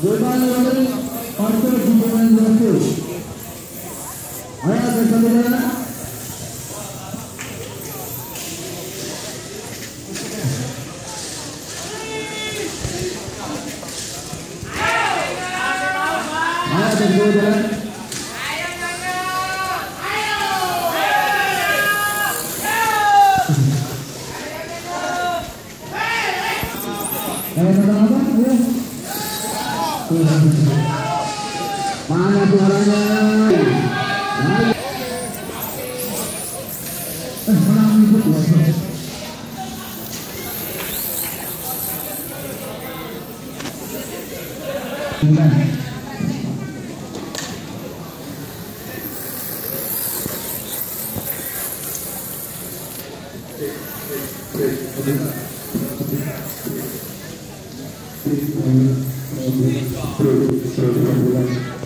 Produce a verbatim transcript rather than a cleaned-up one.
Gimana lagi? Partai dukungan gratis. Ayo bersama. Ayo bersama. Mana suaranya? Eh, menang itu Produk produk